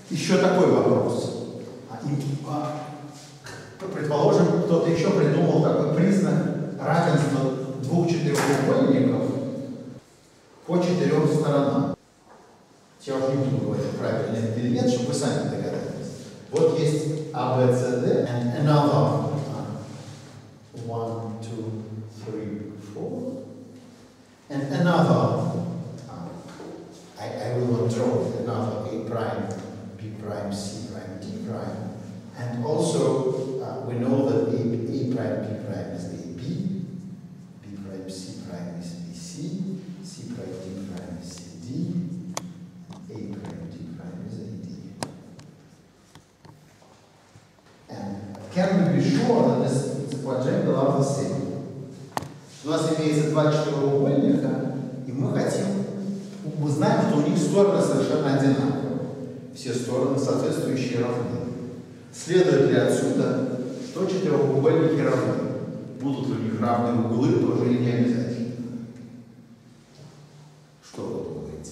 Еще такой вопрос. Предположим, кто-то еще придумал такой признак равенства двух четырехугольников по четырем сторонам. Я уже не буду говорить, правильно это или нет, чтобы вы сами догадались. Вот есть A, B, C, D, and another 1, 2, 3, 4, and another, I will not draw it, another A prime, B prime, C prime, D prime, and also we know that A prime, B prime is AB, B prime, C prime is BC, C prime, D prime is CD, A prime, D prime is AD. And can we be sure that this quadrangle are the same? У нас имеется два четырехугольника, и мы знаем, что у них стороны совершенно одинаковые. Все стороны соответствующие равны. Следует ли отсюда, что четырехугольники равны? Будут ли у них равные углы, тоже или не обязательно? Что вы думаете?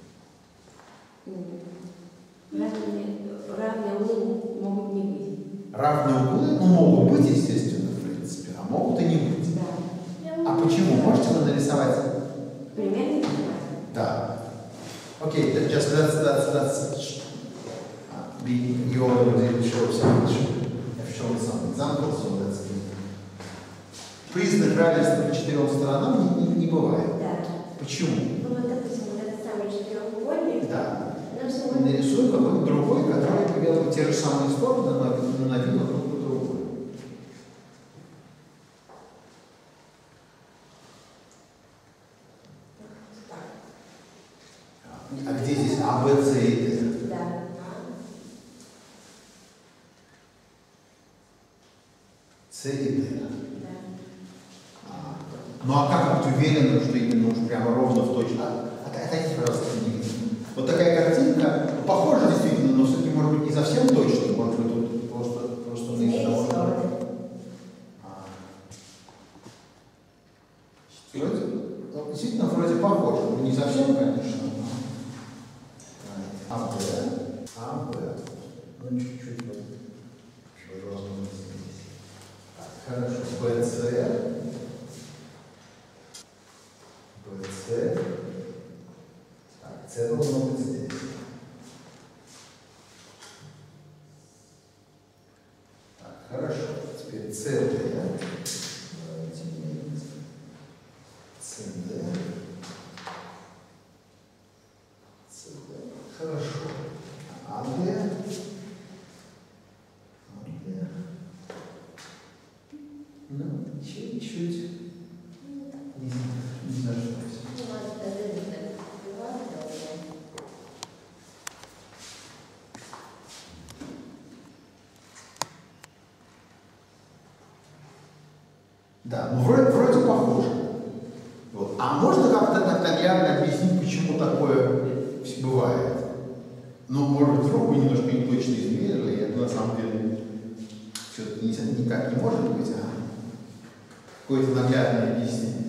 Равные углы могут не быть. Равные углы? Ну, могут быть, естественно, в принципе, а могут и не быть. Да. А почему? Можете вы нарисовать? Примерно? Да. Окей, just let's you already showed some examples, so that's it. Признак равенства по четырем сторонам не бывает. Да. Почему? Ну вот, допустим, вот этот самый четырехугольник. Да. Нам Нарисуем какой-то другой, который имел те же самые стороны, но на вид друг другой. А где здесь А, Б, С и Д? Да. С и Д. Да. Ну а как быть уверенным, что именно уж прямо ровно в точно? Отойдите, пожалуйста, не видно. Вот такая картинка, похожа действительно, но все-таки может быть не совсем точно, может быть тут просто на их того. Действительно, вроде похоже, но не совсем, конечно. А, Б. Ну, чуть-чуть вот. Хорошо. Б, С. Б, С. Так, С должно быть здесь. Так, хорошо. Теперь С, Д. Давайте мерить. С, Д. С, Д. Хорошо. А, Д. А, Д. Ну, чуть-чуть. Не знаю, что это. Да, ну вроде похоже. Вот. А можно как-то наглядно объяснить, почему такое бывает? Ну, может быть, вдруг вы немножко не точно измерили, и это на самом деле все-таки никак не может быть, а какое-то наглядное объяснение.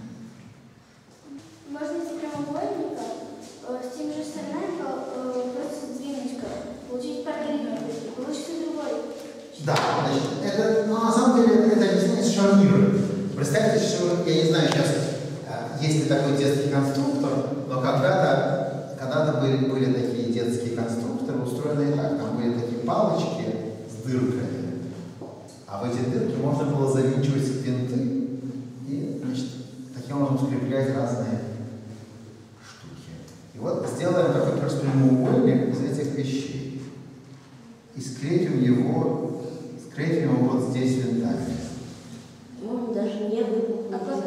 Можно из прямоугольника с теми же сторонами просто сдвинуть, получить параллельно, получится другой. Да, значит, это, но на самом деле это объяснение с шарниром. Представьте, что, я не знаю, сейчас есть ли такой детский конструктор, но когда-то были такие детские конструкторы, устроенные так, там были такие палочки с дырками, а в эти дырки можно было завинчивать винты и, значит, таким образом скреплять разные штуки. И вот сделаем такой простой прямоугольник из этих вещей и скрепим его вот здесь винтами. Можно даже не выпустить.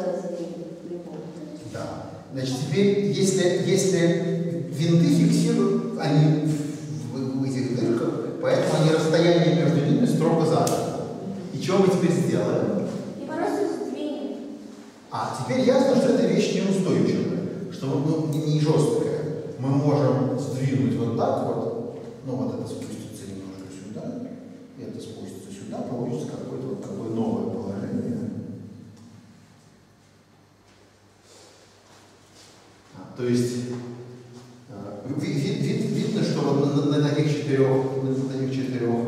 Да. Значит, теперь, если винты фиксируют, они в этих дырках, поэтому они расстояние между ними строго задано. И что мы теперь сделаем? И просто сдвинем. А теперь ясно, что эта вещь неустойчивая, что не жесткая. Мы можем сдвинуть вот так вот, ну вот это спустится немножко сюда, и это спустится сюда, получится какое-то вот такое новое положение. То есть видно, что вот на таких четырех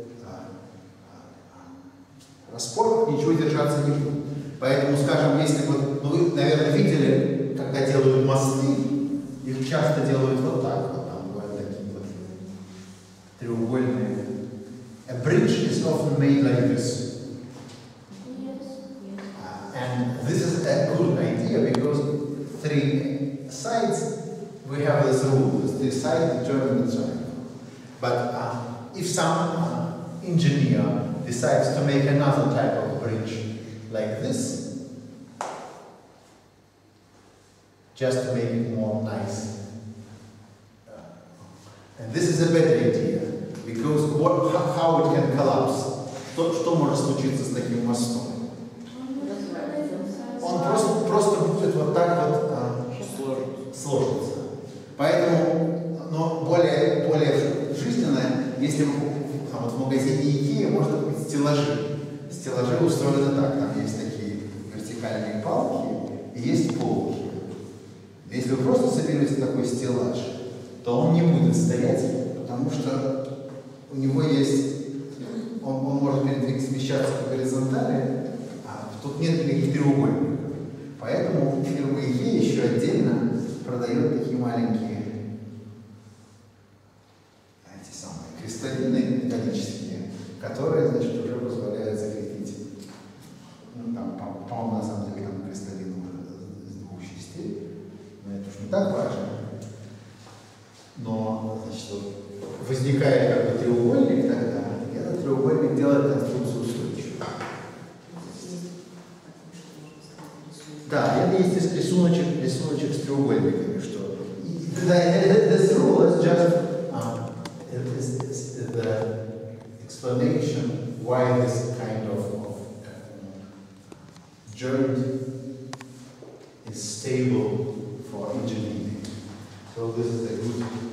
распорках ничего держаться не будет. Поэтому, скажем, если вот, ну вы, наверное, видели, когда делают мосты, их часто делают вот так, вот там бывают такие вот треугольные. A bridge is often made like this. And this is a good idea because three sides, we have this rule, the side determine the triangle. But if some engineer decides to make another type of bridge like this, just to make it more nice. And this is a better idea, because how it can collapse? Что может случиться с таким мостом? Он просто будет вот так вот сложиться. Поэтому, но более жизненное, если вот в магазине IKEA можно купить стеллажи. Стеллажи устроены так, там есть такие вертикальные палки и есть полки. Если вы просто соберете такой стеллаж, то он не будет стоять, потому что у него есть, он может смещаться по горизонтали, а тут нет никаких треугольников. Поэтому фирма IKEA еще отдельно продает такие маленькие эти самые кристаллины металлические, которые, значит, уже позволяют закрепить. Ну, там, по-моему, на самом деле, там кристаллин из двух частей. Но это уж не так важно. Но, значит, вот, возникает как бы треугольник тогда, и этот треугольник делает конструкцию устойчивой. Да, это есть рисуночек с треугольниками, что. This rule is just the explanation why this kind of joint is stable for engineering. So this is a good